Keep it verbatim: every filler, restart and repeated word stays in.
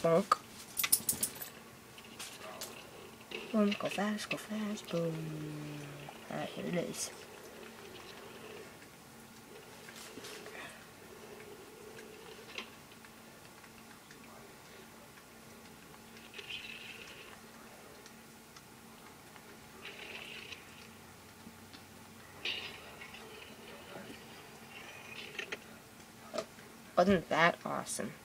Bonk. Boom, go fast, go fast, boom. Alright, here it is. Wasn't that awesome?